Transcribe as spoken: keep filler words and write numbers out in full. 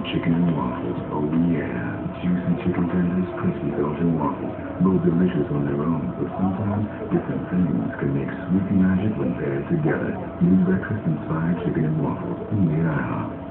chicken and waffles. Oh yeah. Juicy chicken tenders, crispy Belgian waffles. Both delicious on their own, but sometimes different things can make sweet magic when paired together. New breakfast inspired chicken and waffles. Only at IHOP.